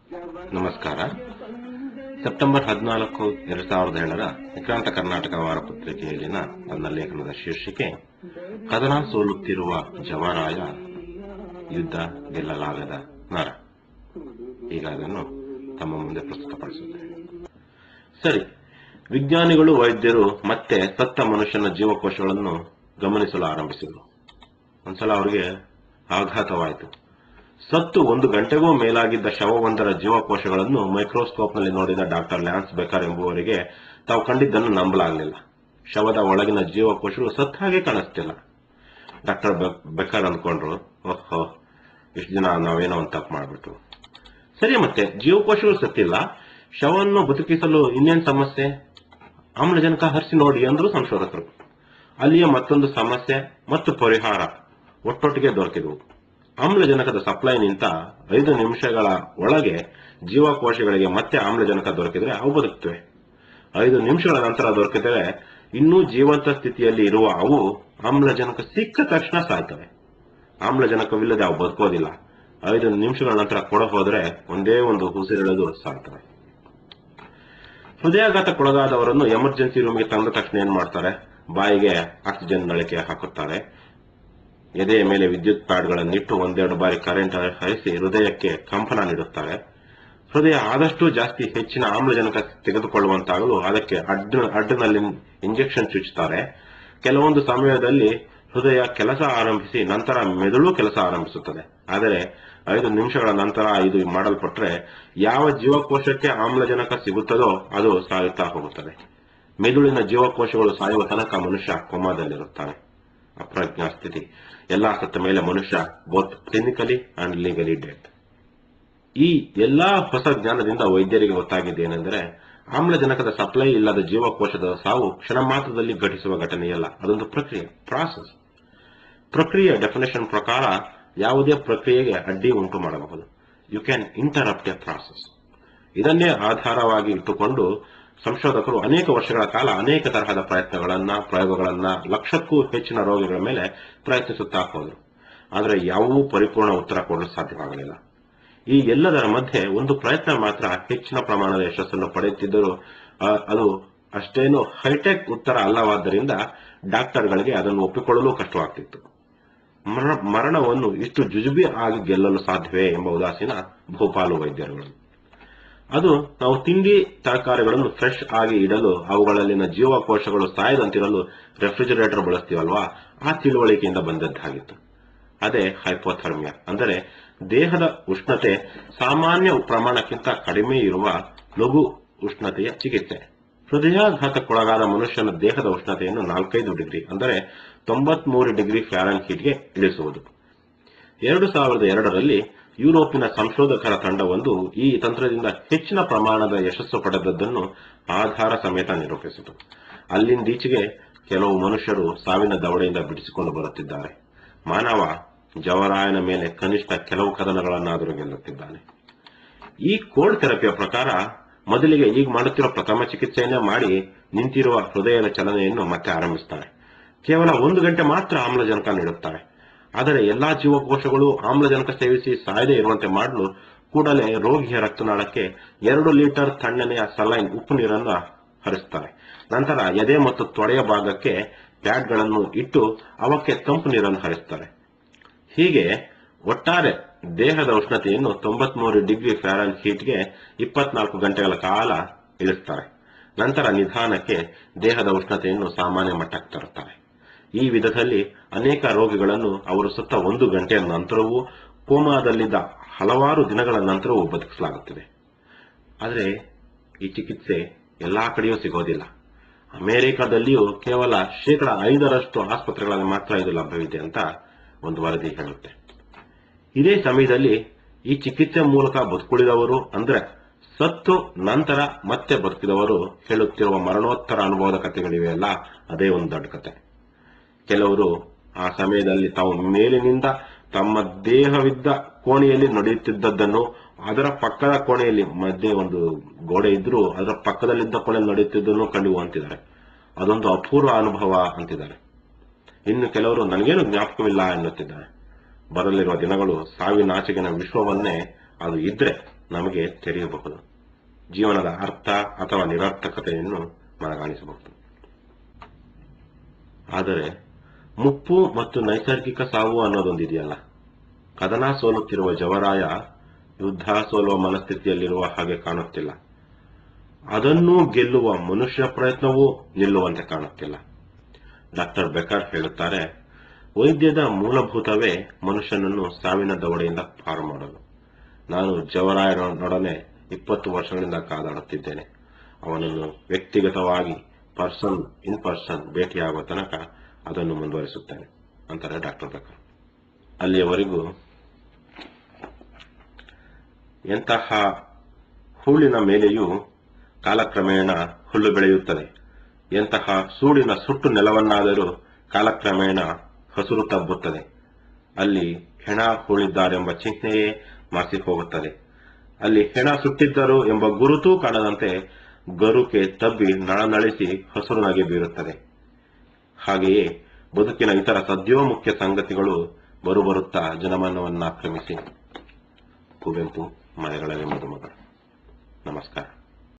ನಮಸ್ಕಾರ. ಸೆಪ್ಟೆಂಬರ್ 14, 2007ರ ವಿಕ್ರಾಂತ ಕರ್ನಾಟಕ ವಾರಪತ್ರಿಕೆಯಲ್ಲಿನ ನನ್ನ ಲೇಖನದ ಶೀರ್ಷಿಕೆ ಕದನ ಸೋಲುತ್ತಿರುವ ಜವರಾಯ, ಯುದ್ಧ ಗೆಲ್ಲಲಾಗದ ನರ. ಈಗ ಅದನ್ನು ತಮ್ಮ ಮುಂದೆ ಪ್ರಸ್ತುತಪಡಿಸುತ್ತೇನೆ. ಸರಿ, ವಿಜ್ಞಾನಿಗಳು, ವೈದ್ಯರು ಮತ್ತೆ ಸತ್ತ ಮನುಷ್ಯನ ಜೀವಕೋಶಗಳನ್ನು ಗಮನಿಸಲು ಆರಂಭಿಸಿದರು. ಒಂದ್ಸಲ ಅವರಿಗೆ ಆಘಾತವಾಯಿತು. ಸತ್ತು 1 ಗಂಟೆಗೂ ಮೇಲಾಗಿದ್ದ ಶವವೊಂದರ ಜೀವಕೋಶಗಳನ್ನು ಮೈಕ್ರೋಸ್ಕೋಪ್ನಲ್ಲಿ ನೋಡಿದ ಡಾಕ್ಟರ್ ಲ್ಯಾನ್ಸ್ ಬೆಕರ್ ಎಂಬುವರಿಗೆ ತಾವು ಕಂಡಿದ್ದನ್ನು ನಂಬಲಾಗಲಿಲ್ಲ. ಶವದ ಒಳಗಿನ ಜೀವಕೋಶಗಳು ಸತ್ತ ಹಾಗೆ ಕಾಣಿಸ್ತಿಲ್ಲ. ಡಾಕ್ಟರ್ ಬೆಕರ್ ಅಂದ್ಕೊಂಡ್ರು, ಓಹೋ, ಇಷ್ಟು ದಿನ ನಾವೇನೋ ಒಂದು ತಪ್ಪು ಮಾಡ್ಬಿಟ್ಟು. ಸರಿ, ಮತ್ತೆ ಜೀವಕೋಶಗಳು ಸತ್ತಿಲ್ಲ, ಶವವನ್ನು ಬದುಕಿಸಲು ಇನ್ನೇನು ಸಮಸ್ಯೆ? ಆಮ್ಲಜನಕ ಹರಿಸಿ ನೋಡಿ ಅಂದ್ರು ಸಂಶೋಧಕರು. ಅಲ್ಲಿಯ ಮತ್ತೊಂದು ಸಮಸ್ಯೆ ಮತ್ತು ಪರಿಹಾರ ಒಟ್ಟೊಟ್ಟಿಗೆ ದೊರಕಿದವು. ಆಮ್ಲಜನಕದ ಸಪ್ಲೈ ನಿಂತ 5 ನಿಮಿಷಗಳ ಒಳಗೆ ಜೀವಕೋಶಗಳಿಗೆ ಮತ್ತೆ ಆಮ್ಲಜನಕ ದೊರಕಿದರೆ ಅವು ಬದುಕುತ್ತವೆ. 5 ನಿಮಿಷಗಳ ನಂತರ ದೊರಕಿದರೆ ಇನ್ನೂ ಜೀವಂತ ಸ್ಥಿತಿಯಲ್ಲಿ ಇರುವ ಅವು ಆಮ್ಲಜನಕ ಸಿಕ್ಕ ತಕ್ಷಣ ಸಾಯ್ತವೆ. ಆಮ್ಲಜನಕವಿಲ್ಲದೆ ಅವು ಬದುಕೋದಿಲ್ಲ. 5 ನಿಮಿಷಗಳ ನಂತರ ಕೊಡ ಹೋದರೆ ಒಂದೇ ಒಂದು ಉಸಿರೆಳೆದು ಸಾಯ್ತವೆ. ಹೃದಯಾಘಾತಕ್ಕೊಳಗಾದವರನ್ನು ಎಮರ್ಜೆನ್ಸಿ ರೂಮ್ಗೆ ತಂದ ತಕ್ಷಣ ಏನ್ ಮಾಡ್ತಾರೆ? ಬಾಯಿಗೆ ಆಕ್ಸಿಜನ್ ನಳಿಕೆ ಹಾಕುತ್ತಾರೆ. ಎದೆಯ ಮೇಲೆ ವಿದ್ಯುತ್ ಪ್ಯಾಡ್ಗಳನ್ನಿಟ್ಟು 1-2 ಬಾರಿ ಕರೆಂಟ್ ಹರಿಸಿ ಹೃದಯಕ್ಕೆ ಕಂಪನ ನೀಡುತ್ತಾರೆ. ಹೃದಯ ಆದಷ್ಟು ಜಾಸ್ತಿ ಹೆಚ್ಚಿನ ಆಮ್ಲಜನಕ ತೆಗೆದುಕೊಳ್ಳುವಂತಾಗಲು ಅದಕ್ಕೆ ಅಡ್ಡಿನಲ್ಲಿ ಇಂಜೆಕ್ಷನ್ ಚುಚ್ಚುತ್ತಾರೆ. ಕೆಲವೊಂದು ಸಮಯದಲ್ಲಿ ಹೃದಯ ಕೆಲಸ ಆರಂಭಿಸಿ ನಂತರ ಮೆದುಳು ಕೆಲಸ ಆರಂಭಿಸುತ್ತದೆ. ಆದರೆ 5 ನಿಮಿಷಗಳ ನಂತರ ಇದು ಮಾಡಲ್ಪಟ್ಟರೆ ಯಾವ ಜೀವಕೋಶಕ್ಕೆ ಆಮ್ಲಜನಕ ಸಿಗುತ್ತದೋ ಅದು ಸಾಯುತ್ತಾ ಹೋಗುತ್ತದೆ. ಮೆದುಳಿನ ಜೀವಕೋಶಗಳು ಸಾಯುವ ತನಕ ಮನುಷ್ಯ ಕೋಮಾದಲ್ಲಿರುತ್ತಾನೆ. ಅಪ್ರಜ್ಞಾ ಸ್ಥಿತಿ. ಎಲ್ಲಾ ಸತ್ತ ಮೇಲೆ ಮನುಷ್ಯ both clinically and legally dead. ಈ ಎಲ್ಲಾ ಹೊಸ ಜ್ಞಾನದಿಂದ ವೈದ್ಯರಿಗೆ ಗೊತ್ತಾಗಿದ್ದೇನೆಂದರೆ, ಆಮ್ಲಜನಕದ ಸಪ್ಲೈ ಇಲ್ಲದ ಜೀವಕೋಶದ ಸಾವು ಕ್ಷಣ ಮಾತ್ರದಲ್ಲಿ ಘಟಿಸುವ ಘಟನೆಯಲ್ಲ, ಅದೊಂದು ಪ್ರಕ್ರಿಯೆ, ಪ್ರಾಸೆಸ್. ಪ್ರಕ್ರಿಯೆಯ ಡೆಫಿನೇಷನ್ ಪ್ರಕಾರ ಯಾವುದೇ ಪ್ರಕ್ರಿಯೆಗೆ ಅಡ್ಡಿ ಉಂಟು ಮಾಡಬಹುದು. You can interrupt a process. ಇದನ್ನೇ ಆಧಾರವಾಗಿ ಇಟ್ಟುಕೊಂಡು ಸಂಶೋಧಕರು ಅನೇಕ ವರ್ಷಗಳ ಕಾಲ ಅನೇಕ ತರಹದ ಪ್ರಯೋಗಗಳನ್ನ 1,00,000ಕ್ಕೂ ಹೆಚ್ಚಿನ ರೋಗಿಗಳ ಮೇಲೆ ಪ್ರಯತ್ನಿಸುತ್ತಾ ಹೋದರು. ಆದರೆ ಯಾವುವೂ ಪರಿಪೂರ್ಣ ಉತ್ತರ ಕೊಡಲು ಸಾಧ್ಯವಾಗಲಿಲ್ಲ. ಈ ಎಲ್ಲದರ ಮಧ್ಯೆ ಒಂದು ಪ್ರಯತ್ನ ಮಾತ್ರ ಹೆಚ್ಚಿನ ಪ್ರಮಾಣದ ಯಶಸ್ಸನ್ನು ಪಡೆಯುತ್ತಿದ್ದರೂ ಅದು ಅಷ್ಟೇನು ಹೈಟೆಕ್ ಉತ್ತರ ಅಲ್ಲವಾದ್ದರಿಂದ ಡಾಕ್ಟರ್ಗಳಿಗೆ ಅದನ್ನು ಒಪ್ಪಿಕೊಳ್ಳಲು ಕಷ್ಟವಾಗ್ತಿತ್ತು. ಮರಣವನ್ನು ಇಷ್ಟು ಜುಜುಬಿ ಆಗಿ ಗೆಲ್ಲಲು ಸಾಧ್ಯವೇ ಎಂಬ ಉದಾಸೀನ ಬಹುಪಾಲು ವೈದ್ಯರುಗಳು. ಅದು ನಾವು ತಿಂಡಿ ತರಕಾರಿಗಳನ್ನು ಫ್ರೆಶ್ ಆಗಿ ಇಡಲು, ಅವುಗಳಲ್ಲಿನ ಜೀವಕೋಶಗಳು ಸಾಯದಂತಿರಲು ರೆಫ್ರಿಜರೇಟರ್ ಬಳಸ್ತೀವಲ್ವಾ, ಆ ತಿಳುವಳಿಕೆಯಿಂದ ಬಂದದ್ದಾಗಿತ್ತು. ಅದೇ ಹೈಪೋಥರ್ಮಿಯಾ, ಅಂದರೆ ದೇಹದ ಉಷ್ಣತೆ ಸಾಮಾನ್ಯ ಪ್ರಮಾಣಕ್ಕಿಂತ ಕಡಿಮೆ ಇರುವ ಲಘು ಉಷ್ಣತೆಯ ಚಿಕಿತ್ಸೆ. ಹೃದಯಾಘಾತಕ್ಕೊಳಗಾದ ಮನುಷ್ಯನ ದೇಹದ ಉಷ್ಣತೆಯನ್ನು 4-5 ಡಿಗ್ರಿ, ಅಂದರೆ 93 ಡಿಗ್ರಿ ಫ್ಯಾರನ್ಹೀಟ್ಗೆ ಇಳಿಸುವುದು. 2002ರಲ್ಲಿ ಯುರೋಪಿನ ಸಂಶೋಧಕರ ತಂಡವೊಂದು ಈ ತಂತ್ರದಿಂದ ಹೆಚ್ಚಿನ ಪ್ರಮಾಣದ ಯಶಸ್ಸು ಪಡೆದದ್ದನ್ನು ಆಧಾರ ಸಮೇತ ನಿರೂಪಿಸಿತು. ಅಲ್ಲಿಂದೀಚೆಗೆ ಕೆಲವು ಮನುಷ್ಯರು ಸಾವಿನ ದವಡೆಯಿಂದ ಬಿಡಿಸಿಕೊಂಡು ಬರುತ್ತಿದ್ದಾರೆ. ಮಾನವ ಜವರಾಯನ ಮೇಲೆ ಕನಿಷ್ಠ ಕೆಲವು ಕದನಗಳನ್ನಾದರೂ ಗೆಲ್ಲುತ್ತಿದ್ದಾನೆ. ಈ ಕೋಲ್ಡ್ ಥೆರಪಿಯ ಪ್ರಕಾರ ಮೊದಲಿಗೆ ಈಗ ಮಾಡುತ್ತಿರುವ ಪ್ರಥಮ ಚಿಕಿತ್ಸೆಯನ್ನೇ ಮಾಡಿ ನಿಂತಿರುವ ಹೃದಯದ ಚಲನೆಯನ್ನು ಮತ್ತೆ ಆರಂಭಿಸುತ್ತಾರೆ. ಕೇವಲ 1 ಗಂಟೆ ಮಾತ್ರ ಆಮ್ಲಜನಕ ನೀಡುತ್ತಾರೆ. ಆದರೆ ಎಲ್ಲಾ ಜೀವಕೋಶಗಳು ಆಮ್ಲಜನಕ ಸೇವಿಸಿ ಸಾಯದೆ ಇರುವಂತೆ ಮಾಡಲು ಕೂಡಲೇ ರೋಗಿಯ ರಕ್ತನಾಳಕ್ಕೆ 2 ಲೀಟರ್ ತಣ್ಣನೆಯ ಸಲೈನ್ ಉಪ್ಪು ನೀರನ್ನು ಹರಿಸುತ್ತಾರೆ. ನಂತರ ಎದೆ ಮತ್ತು ತೊಡೆಯ ಭಾಗಕ್ಕೆ ಪ್ಯಾಡ್ಗಳನ್ನು ಇಟ್ಟು ಅವಕ್ಕೆ ತಂಪು ನೀರನ್ನು ಹರಿಸುತ್ತಾರೆ. ಹೀಗೆ ಒಟ್ಟಾರೆ ದೇಹದ ಉಷ್ಣತೆಯನ್ನು 93 ಡಿಗ್ರಿ ಫ್ಯಾರನ್ಹೀಟ್ಗೆ 24 ಗಂಟೆಗಳ ಕಾಲ ಇಳಿಸುತ್ತಾರೆ. ನಂತರ ನಿಧಾನಕ್ಕೆ ದೇಹದ ಉಷ್ಣತೆಯನ್ನು ಸಾಮಾನ್ಯ ಮಟ್ಟಕ್ಕೆ ತರುತ್ತಾರೆ. ಈ ವಿಧದಲ್ಲಿ ಅನೇಕ ರೋಗಿಗಳನ್ನು ಅವರು ಸತ್ತ 1 ಗಂಟೆಯ ನಂತರವೂ, ಕೋಮಾದಲ್ಲಿದ್ದ ಹಲವಾರು ದಿನಗಳ ನಂತರವೂ ಬದುಕಿಸಲಾಗುತ್ತಿದೆ. ಆದರೆ ಈ ಚಿಕಿತ್ಸೆ ಎಲ್ಲಾ ಕಡೆಯೂ ಸಿಗೋದಿಲ್ಲ. ಅಮೆರಿಕದಲ್ಲಿಯೂ ಕೇವಲ 5% ಆಸ್ಪತ್ರೆಗಳಲ್ಲಿ ಮಾತ್ರ ಇದು ಲಭ್ಯವಿದೆ ಅಂತ ಒಂದು ವರದಿ ಹೇಳುತ್ತೆ. ಇದೇ ಸಮಯದಲ್ಲಿ ಈ ಚಿಕಿತ್ಸೆ ಮೂಲಕ ಬದುಕುಳಿದವರು, ಅಂದ್ರೆ ಸತ್ತು ನಂತರ ಮತ್ತೆ ಬದುಕಿದವರು ಹೇಳುತ್ತಿರುವ ಮರಣೋತ್ತರ ಅನುಭವದ ಕಥೆಗಳಿವೆಯಲ್ಲ, ಅದೇ ಒಂದು ದೊಡ್ಡ ಕತೆ. ಕೆಲವರು ಆ ಸಮಯದಲ್ಲಿ ತಾವು ಮೇಲಿನಿಂದ ತಮ್ಮ ದೇಹವಿದ್ದ ಕೋಣೆಯಲ್ಲಿ ನಡೆಯುತ್ತಿದ್ದದ್ದನ್ನು, ಅದರ ಪಕ್ಕದ ಕೋಣೆಯಲ್ಲಿ ಮಧ್ಯೆ ಒಂದು ಗೋಡೆ ಇದ್ರೂ ಅದರ ಪಕ್ಕದಲ್ಲಿದ್ದ ಕೋಣೆಯಲ್ಲಿ ನಡೆಯುತ್ತಿದ್ದನ್ನು ಕಂಡು ಅಂತಿದ್ದಾರೆ. ಅದೊಂದು ಅಪೂರ್ವ ಅನುಭವ ಅಂತಿದ್ದಾರೆ. ಇನ್ನು ಕೆಲವರು ನನಗೇನು ಜ್ಞಾಪಕವಿಲ್ಲ ಎನ್ನುತ್ತಿದ್ದಾರೆ. ಬರಲಿರುವ ದಿನಗಳು ಸಾವಿನಾಚೆಗಿನ ವಿಶ್ವವನ್ನೇ ಅದು ಇದ್ರೆ ನಮಗೆ ತೆರೆಯಬಹುದು. ಜೀವನದ ಅರ್ಥ ಅಥವಾ ನಿರರ್ಥಕತೆಯನ್ನು ಮನಗಾಣಿಸಬಹುದು. ಆದರೆ ಮುಪ್ಪು ಮತ್ತು ನೈಸರ್ಗಿಕ ಸಾವು ಅನ್ನೋದೊಂದಿದೆಯಲ್ಲ, ಕದನ ಸೋಲುತ್ತಿರುವ ಜವರಾಯ ಯುದ್ಧ ಸೋಲುವ ಮನಸ್ಥಿತಿಯಲ್ಲಿರುವ ಹಾಗೆ ಕಾಣುತ್ತಿಲ್ಲ. ಅದನ್ನೂ ಗೆಲ್ಲುವ ಮನುಷ್ಯ ಪ್ರಯತ್ನವೂ ನಿಲ್ಲುವಂತೆ ಕಾಣುತ್ತಿಲ್ಲ. ಡಾಕ್ಟರ್ ಬೆಕರ್ ಹೇಳುತ್ತಾರೆ, ವೈದ್ಯದ ಮೂಲಭೂತವೇ ಮನುಷ್ಯನನ್ನು ಸಾವಿನ ದವಡೆಯಿಂದ ಪಾರು ಮಾಡಲು. ನಾನು ಜವರಾಯನೊಡನೆ 20 ವರ್ಷಗಳಿಂದ ಕಾದಾಡುತ್ತಿದ್ದೇನೆ. ಅವನನ್ನು ವ್ಯಕ್ತಿಗತವಾಗಿ ಪರ್ಸನ್ ಭೇಟಿಯಾಗುವ ತನಕ ಅದನ್ನು ಮುಂದುವರಿಸುತ್ತೇನೆ ಅಂತಾರೆ ಡಾಕ್ಟರ್ ಬೆಕರ್. ಅಲ್ಲಿಯವರೆಗೂ ಎಂತಹ ಹೂಳಿನ ಮೇಲೆಯೂ ಕಾಲಕ್ರಮೇಣ ಹುಲ್ಲು ಬೆಳೆಯುತ್ತದೆ. ಎಂತಹ ಸೂಡಿನ ಸುಟ್ಟು ನೆಲವನ್ನಾದರೂ ಕಾಲಕ್ರಮೇಣ ಹಸುರು ತಬ್ಬುತ್ತದೆ. ಅಲ್ಲಿ ಹೆಣ ಹೂಳಿದ್ದಾರೆಂಬ ಚಿಹ್ನೆಯೇ ಮಾಸಿ ಹೋಗುತ್ತದೆ. ಅಲ್ಲಿ ಹೆಣ ಸುಟ್ಟಿದ್ದರು ಎಂಬ ಗುರುತೂ ಕಾಣದಂತೆ ಗರುಕೆ ತಬ್ಬಿ ನಳನಳಿಸಿ ಹಸುರು ನಗೆ ಬೀರುತ್ತದೆ. ಹಾಗೆಯೇ ಬದುಕಿನ ಇತರ ಸದ್ಯೋಮುಖ್ಯ ಸಂಗತಿಗಳು ಬರುತ್ತಾ ಜನಮನವನ್ನಾಕ್ರಮಿಸಿ. ಕುವೆಂಪು, ಮನೆಗಳಲ್ಲಿ ಮದುಮಗ. ನಮಸ್ಕಾರ.